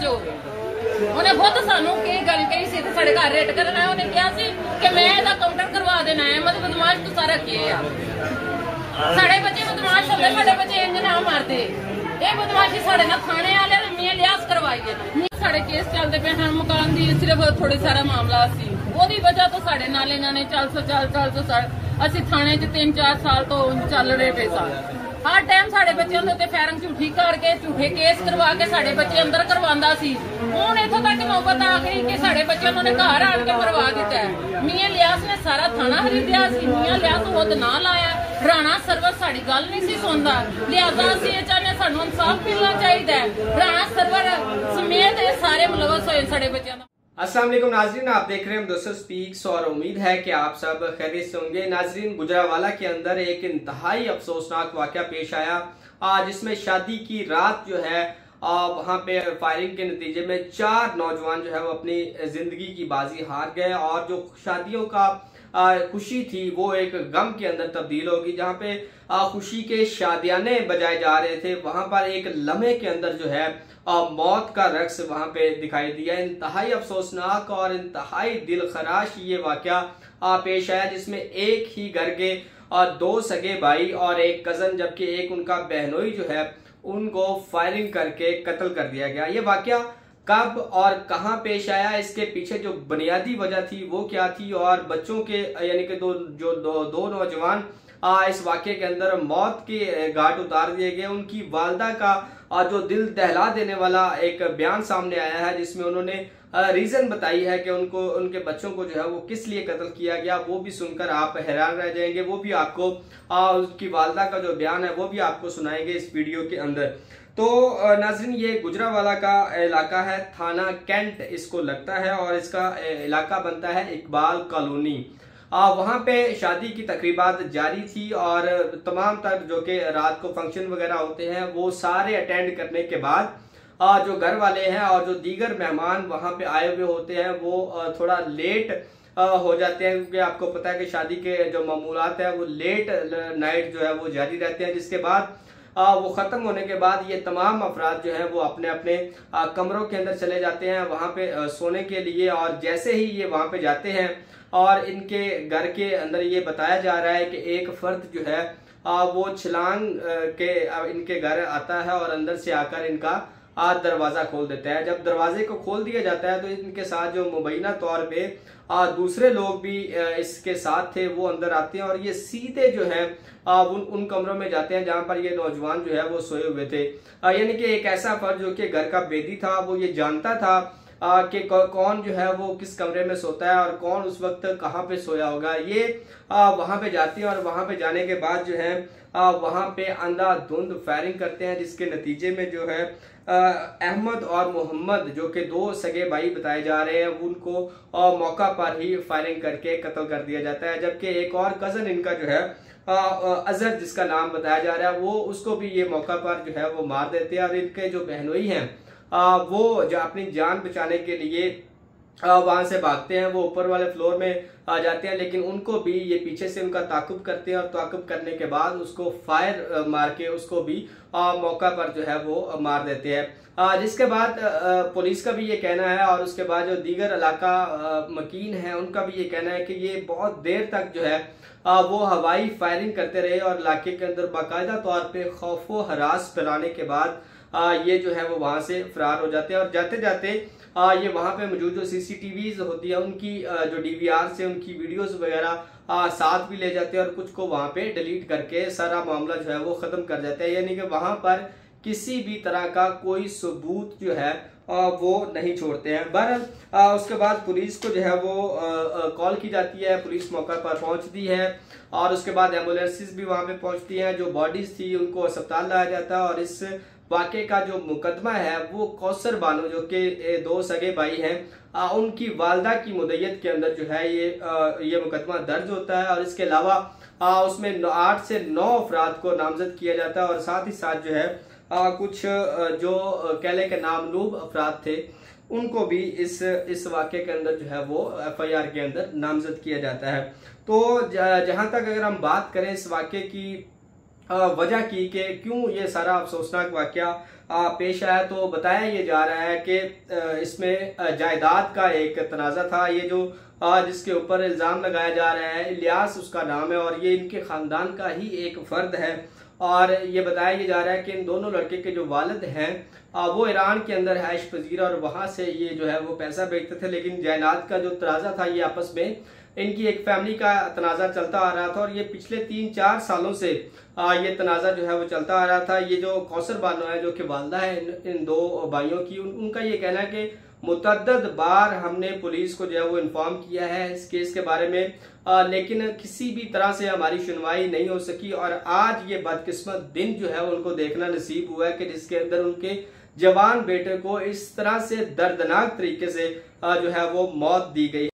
ਹੋਵੇ। ਉਹਨੇ ਖੁਦ ਸਾਨੂੰ ਕੀ ਗੱਲ ਕਹੀ ਸੀ ਤੇ ਸਾਡੇ ਘਰ ਰੇਟ ਕਰਨ ਆਇਆ, ਉਹਨੇ ਕਿਹਾ ਸੀ ਕਿ ਮੈਂ ਇਹਦਾ ਕਾਊਂਟਰ ਕਰਵਾ ਦੇਣਾ ਹੈ। ਮਤਲਬ ਬਦਮਾਸ਼ ਤੋਂ ਸਾਰਾ ਕੀ ਆ, ਸਾਡੇ ਬੱਚੇ ਬਦਮਾਸ਼ ਹੁੰਦੇ, ਸਾਡੇ ਬੱਚੇ ਇੰਜ ਨਾ ਮਾਰਦੇ। ਇਹ ਬਦਮਾਸ਼ੀ ਸਾਡੇ ਨਾਲ ਥਾਣੇ ਵਾਲਿਆਂ ਨੇ ਮੀਆਂ ਲਿਆਸ ਕਰਵਾਈ ਹੈ। ਸਾਡੇ ਕੇਸ ਚੱਲਦੇ ਪਏ ਹਨ ਮਕਾਨ ਦੀ, ਸਿਰਫ ਥੋੜੇ ਸਾਰਾ ਮਾਮਲਾ ਸੀ, ਉਹਦੀ ਵਜ੍ਹਾ ਤੋਂ ਸਾਡੇ ਨਾਲ ਇਹਨਾਂ ਨੇ ਚੱਲ ਅਸੀਂ ਥਾਣੇ 'ਚ 3-4 ਸਾਲ ਤੋਂ ਚੱਲ ਰਹੇ ਪਏ ਸਾਂ। ਹਰ ਟਾਈਮ ਸਾਡੇ ਬੱਚਿਆਂ ਦੇ ਉੱਤੇ ਫੈਰਿੰਗ ਝੂਠੀ ਕਰਕੇ ਝੂਠੇ ਕੇਸ ਕਰਵਾ ਕੇ ਸਾਡੇ ਬੱਚੇ ਅੰਦਰ ਕਰਵਾਉਂਦਾ ਸੀ। ਹੁਣ ਇੱਥੋਂ ਤੱਕ ਨੌਬਤ ਆ ਗਈ ਕਿ ਸਾਡੇ ਬੱਚਿਆਂ ਨੂੰ ਘਰ ਆਣ ਕੇ ਮਰਵਾ ਦਿੱਤਾ ਹੈ। ਮੀਆਂ ਲਿਆਸ ਨੇ ਸਾਰਾ ਥਾਣਾ ਖਰੀਦਿਆ ਸੀ, ਮੀਆਂ ਲਿਆਸ ਉਹਦਾ ਨਾਂ ਲਾਇਆ। ਰਾਣਾ ਸਰਵਰ ਸਾਡੀ ਗੱਲ ਨਹੀਂ ਸੀ ਸੁਣਦਾ, ਲਿਆਜ਼ਾ ਅਸੀਂ ਇਹ ਚਾਹੁੰਦੇ ਸਾਨੂੰ ਇਨਸਾਫ मिलना चाहिए। राणा सरवर समेत सारे मुलवस हुए सारे बच्चों। अस्सलाम वालेकुम नाजरीन, आप देख रहे हैं मुदस्सर स्पीक्स और उम्मीद है कि आप सब खैरियत से होंगे। नाजरीन, गुजरांवाला के अंदर एक इंतहाई अफसोसनाक वाकया पेश आया, जिसमें शादी की रात जो है वहां पे फायरिंग के नतीजे में 4 नौजवान जो है वो अपनी जिंदगी की बाजी हार गए और जो शादियों का खुशी थी वो एक गम के अंदर तब्दील होगी। जहां पे खुशी के शादियाने बजाए जा रहे थे, वहां पर एक लम्हे के अंदर जो है मौत का रक्स वहां पे दिखाई दिया। इंतहाई अफसोसनाक और इंतहाई दिल खराश ये वाकया पेश आया, जिसमें एक ही घर के 2 सगे भाई और एक कजन, जबकि एक उनका बहनोई जो है उनको फायरिंग करके कत्ल कर दिया गया। ये वाकया कब और कहां पेश आया, इसके पीछे जो बुनियादी वजह थी वो क्या थी, और बच्चों के यानी कि दो नौजवान इस वाकये के अंदर मौत के घाट उतार दिए गए। उनकी वालदा का जो दिल दहला देने वाला एक बयान सामने आया है, जिसमें उन्होंने रीजन बताई है कि उनको उनके बच्चों को जो है वो किस लिए कत्ल किया गया। वो भी सुनकर आप हैरान रह जाएंगे। वो भी आपको उसकी वालदा का जो बयान है वो भी आपको सुनाएंगे इस वीडियो के अंदर। तो नाज़रीन, ये गुजरांवाला का इलाका है, थाना कैंट इसको लगता है और इसका इलाका बनता है इकबाल कॉलोनी। वहां पे शादी की तकरीबात जारी थी और तमाम तक जो कि रात को फंक्शन वगैरह होते हैं वो सारे अटेंड करने के बाद जो घर वाले हैं और जो दीगर मेहमान वहां पे आए हुए होते हैं वो थोड़ा लेट हो जाते हैं, क्योंकि आपको पता है कि शादी के जो मामूलात है वो लेट नाइट जो है वो जारी रहते हैं। जिसके बाद वो खत्म होने के बाद ये तमाम अफराद जो है वो अपने अपने कमरों के अंदर चले जाते हैं वहां पे सोने के लिए। और जैसे ही ये वहां पे जाते हैं और इनके घर के अंदर ये बताया जा रहा है कि एक फर्द जो है वो छलांग के इनके घर आता है और अंदर से आकर इनका दरवाजा खोल देता है। जब दरवाजे को खोल दिया जाता है तो इनके साथ जो मुबैना तौर पे दूसरे लोग भी इसके साथ थे वो अंदर आते हैं और ये सीधे जो है उन कमरों में जाते हैं जहां पर ये नौजवान जो है वो सोए हुए थे। यानी कि एक ऐसा फर्द जो कि घर का बेदी था, वो ये जानता था कि कौन जो है वो किस कमरे में सोता है और कौन उस वक्त कहाँ पे सोया होगा। ये वहां पे जाते हैं और वहां पे जाने के बाद जो है वहां पे अंधाधुंध फायरिंग करते हैं, जिसके नतीजे में जो है अहमद और मोहम्मद जो कि 2 सगे भाई बताए जा रहे हैं उनको मौका पर ही फायरिंग करके कत्ल कर दिया जाता है। जबकि एक और कजन इनका जो है अजहर जिसका नाम बताया जा रहा है वो उसको भी ये मौका पर जो है वो मार देते हैं। और इनके जो बहनोई हैं वो जो अपनी जान बचाने के लिए वहां से भागते हैं, वो ऊपर वाले फ्लोर में जाते हैं, लेकिन उनको भी ये पीछे से उनका ताकुब करते हैं और ताकुब करने के बाद उसको फायर मार के उसको भी मौका पर जो है वो मार देते हैं। जिसके बाद पुलिस का भी ये कहना है और उसके बाद जो दीगर इलाका मकीन है उनका भी ये कहना है कि ये बहुत देर तक जो है वो हवाई फायरिंग करते रहे और इलाके के अंदर बाकायदा तौर पे खौफो हरास फैलाने के बाद ये जो है वो वहां से फरार हो जाते हैं। और जाते जाते ये वहां पे मौजूद जो CCTVs होती है उनकी जो DVR से उनकी वीडियोस वगैरह साथ भी ले जाते हैं और कुछ को वहां पे डिलीट करके सारा मामला जो है वो खत्म कर जाते हैं। यानी कि वहां पर किसी भी तरह का कोई सबूत जो है वो नहीं छोड़ते हैं। बहरहाल उसके बाद पुलिस को जो है वो कॉल की जाती है, पुलिस मौका पर पहुंचती है और उसके बाद एम्बुलेंसेस भी वहां पे पहुंचती हैं। जो बॉडीज थी उनको अस्पताल लाया जाता है और इस वाकये का जो मुकदमा है वो कौसर बानो जो कि 2 सगे भाई हैं उनकी वालदा की मुद्दत के अंदर जो है ये मुकदमा दर्ज होता है। और इसके अलावा उसमें 8 से 9 अफराद को नामजद किया जाता है और साथ ही साथ जो है कुछ जो कह लें कि नामलूब अफराद थे उनको भी इस वाकये के अंदर जो है वो FIR के अंदर नामजद किया जाता है। तो जहां तक अगर हम बात करें इस वाकये की वजह की कि क्यों ये सारा अफसोसनाक वाकया पेश आया। तो बताया ये जा रहा है कि इसमें जायदाद का एक तनाज़ा था। ये जो जिसके ऊपर इल्ज़ाम लगाया जा रहा है, इलियास उसका नाम है और ये इनके ख़ानदान का ही एक फ़र्द है। और ये बताया ये जा रहा है कि इन दोनों लड़के के जो वालिद हैं वो ईरान के अंदर हैश पजीर और वहाँ से ये जो है वो पैसा भेजते थे, लेकिन जायदाद का जो तनाज़ा था ये आपस में इनकी एक फैमिली का तनाज़ा चलता आ रहा था और ये पिछले 3-4 सालों से ये तनाज़ा जो है वो चलता आ रहा था। ये जो कौसर बानो है जो कि वालदा है इन दो भाइयों की, उनका ये कहना है कि मुतअद्दिद बार हमने पुलिस को जो है वो इन्फॉर्म किया है इस केस के बारे में, लेकिन किसी भी तरह से हमारी सुनवाई नहीं हो सकी। और आज ये बदकिस्मत दिन जो है उनको देखना नसीब हुआ है कि जिसके अंदर उनके जवान बेटे को इस तरह से दर्दनाक तरीके से जो है वो मौत दी गई।